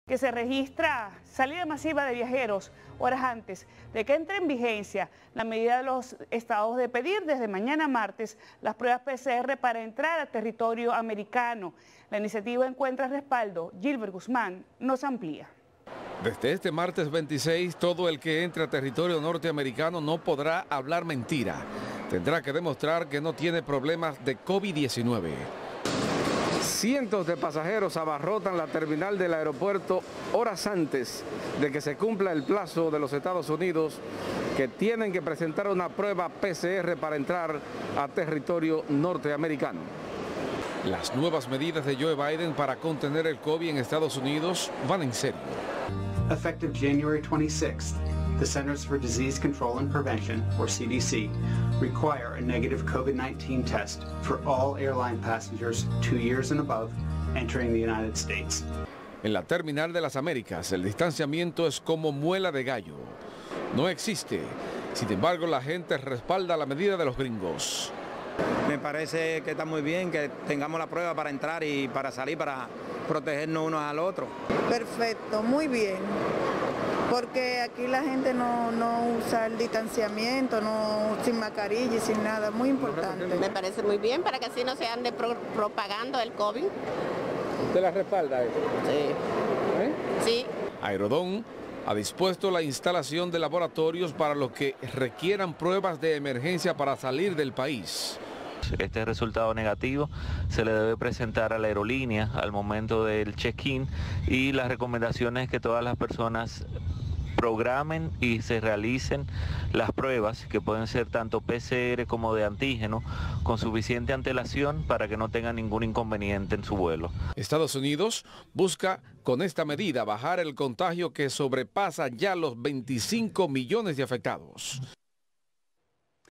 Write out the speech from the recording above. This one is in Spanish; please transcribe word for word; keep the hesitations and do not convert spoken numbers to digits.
que se registra salida masiva de viajeros horas antes de que entre en vigencia la medida de los estados de pedir desde mañana martes las pruebas P C R para entrar a territorio americano. La iniciativa encuentra respaldo. Gilbert Guzmán nos amplía. Desde este martes veintiséis, todo el que entre a territorio norteamericano no podrá hablar mentira. Tendrá que demostrar que no tiene problemas de COVID diecinueve. Cientos de pasajeros abarrotan la terminal del aeropuerto horas antes de que se cumpla el plazo de los Estados Unidos, que tienen que presentar una prueba P C R para entrar a territorio norteamericano. Las nuevas medidas de Joe Biden para contener el COVID en Estados Unidos van en serio. Effective January twenty-sixth, the Centers for Disease Control and Prevention, or C D C, require a negative COVID nineteen test for all airline passengers two years and above entering the United States. En la terminal de las Américas, el distanciamiento es como muela de gallo. No existe. Sin embargo, la gente respalda la medida de los gringos. Me parece que está muy bien que tengamos la prueba para entrar y para salir, para protegernos unos al otro. Perfecto, muy bien. Porque aquí la gente no, no usa el distanciamiento, no sin mascarilla y sin nada, muy importante. Me parece muy bien para que así no se ande pro, propagando el COVID. ¿Usted la respalda eso? Sí. ¿Eh? Sí. Aerodón ha dispuesto la instalación de laboratorios para los que requieran pruebas de emergencia para salir del país. Este resultado negativo se le debe presentar a la aerolínea al momento del check-in y las recomendaciones es que todas las personas programen y se realicen las pruebas, que pueden ser tanto P C R como de antígeno, con suficiente antelación para que no tengan ningún inconveniente en su vuelo. Estados Unidos busca con esta medida bajar el contagio que sobrepasa ya los veinticinco millones de afectados.